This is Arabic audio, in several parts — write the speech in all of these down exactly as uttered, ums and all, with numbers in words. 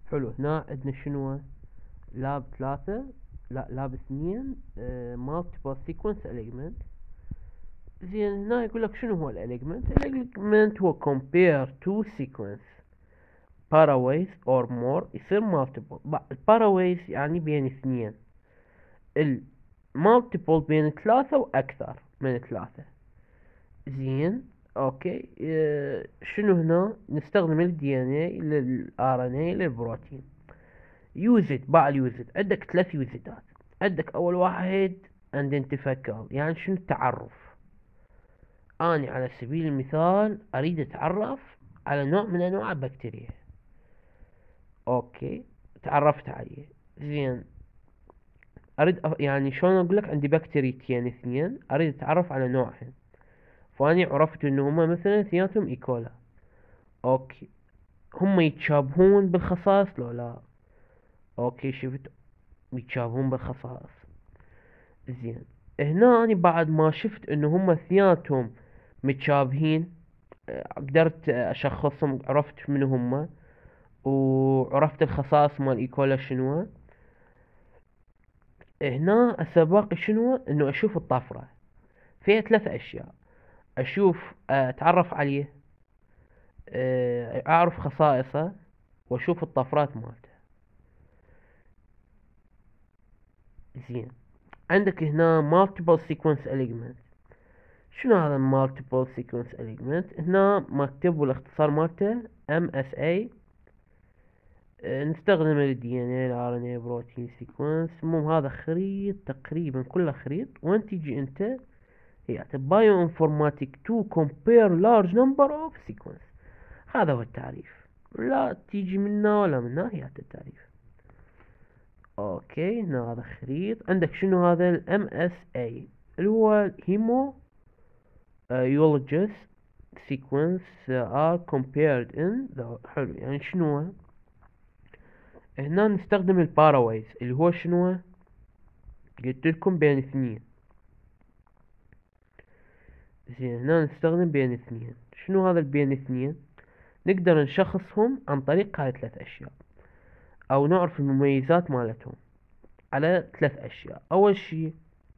حلو. هنا عندنا شنو؟ لاب ثلاثة، لا لاب اثنين، مالتيبل سيكونس اليجمنت. زين هنا يقول لك شنو هو الاليجمنت؟ الاليجمنت هو compare two sequence paraways or more يصير multiple. الباراويز يعني بين اثنين، المالتيبل بين ثلاثة واكثر من ثلاثة. زين اوكي. اه شنو هنا؟ نستخدم الدي ان اي للار ان اي للبروتين. يوزد بعد يوزد عندك ثلاث يوزدات. عندك اول واحد identifiable، يعني شنو؟ التعرف. اني على سبيل المثال اريد اتعرف على نوع من انواع البكتيريا. اوكي تعرفت عليه. زين اريد أ... يعني شلون اقول لك عندي بكتيريتين اثنين اريد اتعرف على نوعهن، فاني عرفت انه هما مثلا اثنيناتهم ايكولا. اوكي هم يتشابهون بالخصائص لو لا؟ اوكي شفت يتشابهون بالخصائص. زين هنا اني بعد ما شفت انه هم اثنيناتهم متشابهين، آه، قدرت اشخصهم، عرفت من هم وعرفت الخصائص مال ايكولا شنو. هنا هسه باقي شنو؟ انه اشوف الطفرة فيها ثلاث اشياء. اشوف آه، اتعرف عليه، آه، اعرف خصائصه، واشوف الطفرات مالته. زين عندك هنا multiple sequence element. شنو هذا multiple sequence element؟ هنا مكتوب والاختصار مالته إم إس إيه. آه، نستخدم ال دي إن إيه ال آر إن إيه بروتين سيكونس. المهم هذا خريط تقريبا كله خريط، وين تيجي انت هي بايو انفورماتيك تو compare large number of sequence. هذا هو التعريف، لا تيجي منا ولا منا، هي التعريف. اوكي هنا هذا خريط. عندك شنو هذا ال إم إس إيه اللي هو هيمو يولوجيست sequence are compared in the. حلو يعني شنو؟ هنا نستخدم الباراويز اللي هو شنو؟ قلت لكم بين اثنين. زين هنا نستخدم بين اثنين. شنو هذا البين اثنين؟ نقدر نشخصهم عن طريق هاي ثلاث اشياء، او نعرف المميزات مالتهم على ثلاث اشياء. اول شيء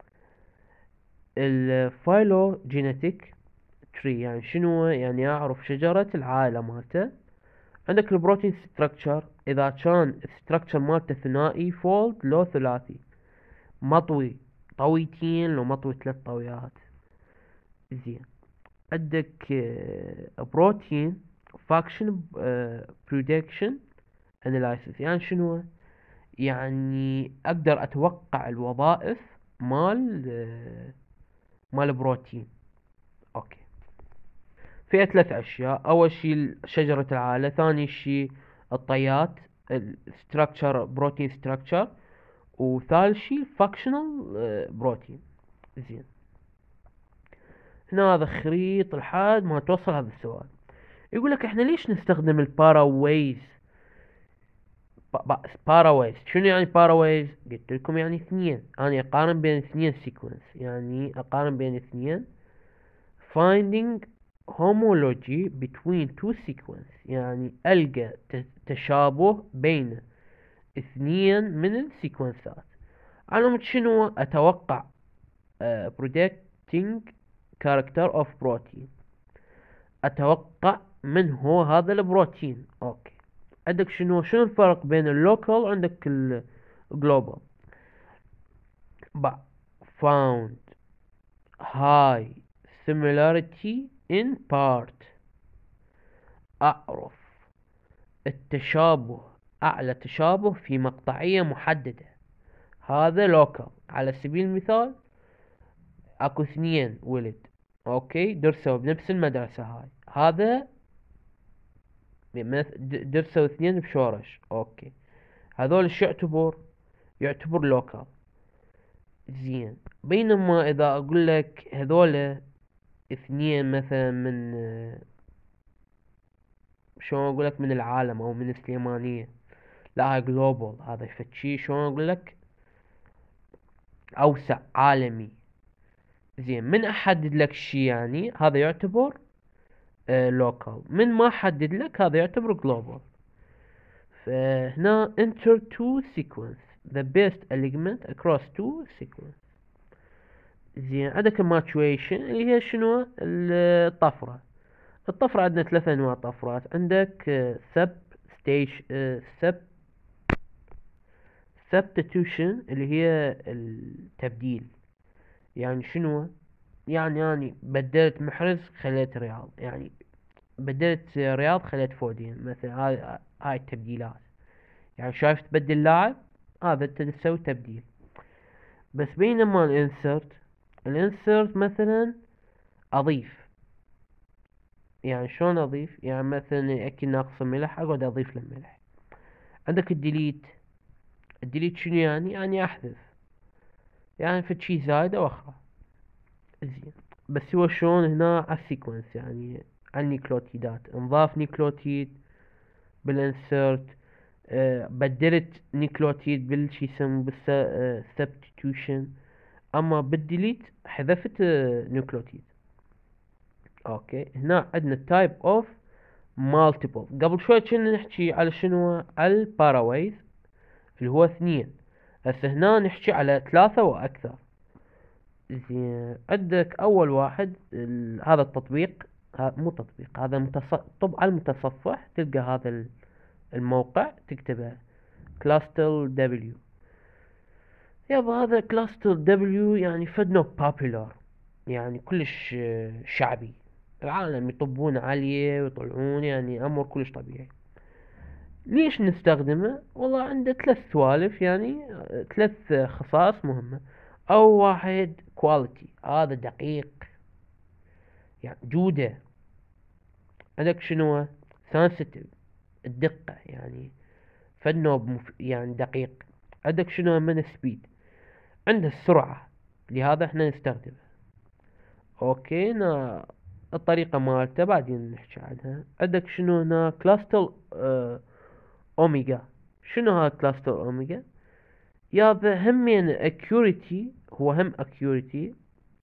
الفايلوجينيتيك تري، يعني شنو؟ يعني اعرف شجرة العائلة مالته. عندك البروتين ستراكشر، اذا كان الستراكشر مالته ثنائي فولد لو ثلاثي، مطوي طويتين لو مطوي ثلاث طويات. زين عندك بروتين فاكشن بريدكشن اناليسيس، يعني شنو؟ يعني اقدر اتوقع الوظائف مال آه، مال بروتين. اوكي فيها ثلاث اشياء. اول شيء شجرة العائلة، ثاني شيء الطيات الستراكشر بروتين ستراكشر، وثالث شيء فاكشنال بروتين. زين هنا هذا خريطة لحد ما توصل هذا السؤال. يقول لك احنا ليش نستخدم الباراويز؟ باراويز شنو يعني باراويز؟ قلت لكم يعني اثنين. انا اقارن بين اثنين سيكونس، يعني اقارن بين اثنين finding homology between two sequence، يعني ألقى تشابه بين اثنين من السيكونسات. علامة شنو؟ أتوقع uh, predicting character of protein، أتوقع من هو هذا البروتين. أوكي عندك شنو؟ شنو الفرق بين اللوكال وعندك الجلوبال؟ found high similarity in part، أعرف التشابه، أعلى تشابه في مقطعية محددة. هذا لوكال. على سبيل المثال اكو اثنين ولد اوكي درسوا بنفس المدرسة هاي، هذا درسوا اثنين بشورش. اوكي هذول شو يعتبر؟ يعتبر لوكال. زين بينما اذا اقول لك هذول اثنين مثلا من شلون اقول لك من العالم او من السليمانية، لا هاي جلوبال. هذا فتشي شلون اقول لك اوسع عالمي. زين من احدد لك شي يعني هذا يعتبر لوكال، من ما احدد لك هذا يعتبر جلوبال. فهنا enter to sequence the best element across two sequence. زين، عندك الماتويشن اللي هي شنو؟ الطفرة. الطفرة عندنا ثلاثة انواع طفرات. عندك سب ستيش سب substitution اللي هي التبديل. يعني شنو؟ يعني يعني بدلت محرز خليت رياض، يعني بدلت رياض خليت فودين مثلا. هاي هاي التبديلات. يعني شايف تبدل لاعب، هذا انت تسوي تبديل. بس بينما الانسرت الانسرت مثلا اضيف. يعني شلون اضيف؟ يعني مثلا اكل ناقص ملح اقعد اضيف له ملح. عندك الديليت. الديليت شنو يعني؟ يعني احذف، يعني فد شي زايد او اخره. زين، بس هو شلون هنا على السيكونس، يعني على النيكلوتيدات انضاف نيكلوتيد بالانسرت. أه بدلت نيكلوتيد بالشي يسمى بالسبستيوشن. اما بالديليت حذفت أه نيكلوتيد. اوكي، هنا عندنا تايب اوف مالتيبل. قبل شوي كنا نحكي على شنو؟ على الباراويز اللي هو اثنين. هسه هنا نحكي على ثلاثة واكثر. زين، عندك اول واحد هذا التطبيق. ها مو تطبيق، هذا متص... طب على المتصفح تلقى هذا الموقع تكتبه كلاستل دبليو. يابا هذا كلاستل دبليو يعني فدنو بابيلر، يعني كلش شعبي. العالم يطبون عليه ويطلعون، يعني امر كلش طبيعي. ليش نستخدمه؟ والله عنده ثلاث سوالف، يعني ثلاث خصائص مهمة. أول واحد كواليتي، هذا دقيق، يعني جودة. عندك شنو؟ سنسيتيف، الدقة، يعني فنه بمف... يعني دقيق. عندك شنو من سبيد؟ عنده السرعة، لهذا احنا نستخدمه. اوكي، هنا الطريقة مالته بعدين نحكي عنها. عندك شنو هنا؟ كلاستل اه اوميجا. شنو هذا كلاستل اوميجا؟ يابا همين accuracy، هو هم accuracy،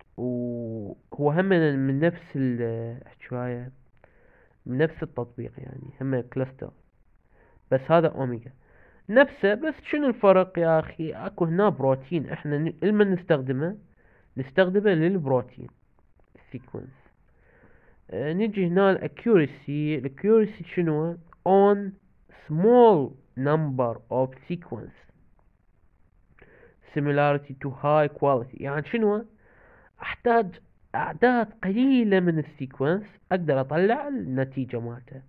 وهو هم من من نفس ال شوية من نفس التطبيق، يعني هم كلاستر. بس هذا اوميجا نفسه. بس شنو الفرق يا اخي؟ اكو هنا بروتين، احنا ن- لما نستخدمه نستخدمه للبروتين سيكونس. اه نجي هنا الاكيورسي. الاكيورسي شنو؟ on small number of sequence similarity to high quality. يعني شنو؟ احتاج اعداد قليلة من السيكونس اقدر اطلع النتيجة مالته.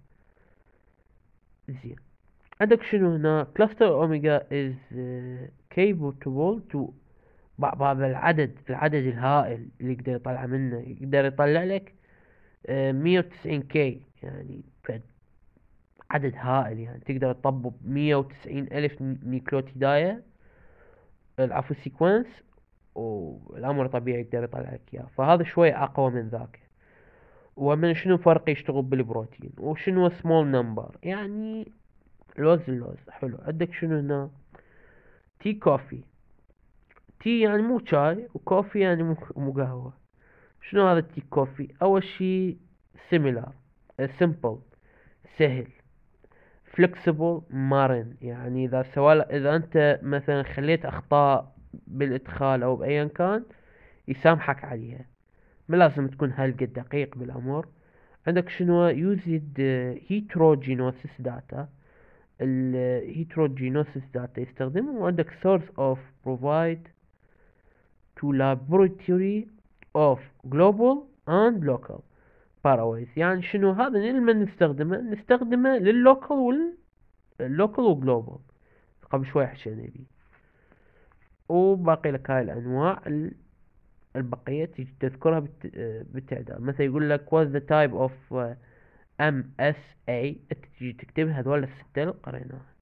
زين، عندك شنو هنا؟ كلاستر اوميجا is uh, capable to بعض العدد العدد الهائل اللي يقدر يطلع منه. يقدر يطلع لك مية وتسعين كي، يعني فد عدد هائل. يعني تقدر تطبب مية وتسعين الف نيكلوتيداية، العفو سيكونس، والامر طبيعي يقدر يطلع لك اياه. فهذا شوي اقوى من ذاك. ومن شنو فرق يشتغل بالبروتين؟ وشنو سمول نمبر؟ يعني لوز اللوز حلو. عندك شنو هنا؟ تي كوفي. تي يعني مو شاي، وكوفي يعني مو مو قهوة. شنو هذا التي كوفي؟ اول شي similar simple سهل flexible مرن. يعني اذا سوال اذا انت مثلا خليت اخطاء بالادخال او بايا كان يسامحك عليها، ما لازم تكون هالقد دقيق بالامر. عندك شنو؟ used heterogeneous data. ال heterogeneous data يستخدمه. وعندك source of provide to laboratory of global and local paraways. يعني شنو هذا؟ لما نستخدمه نستخدمه لللوكال واللوكال وجلوبال. قبل شوي حكينا بيه. وباقي لك هاي الانواع البقية تيجي تذكرها بالت... بالتعداد. مثلا يقول لك what's the type of ام اس اي، تجي تكتب هذول الستة اللي قريناها.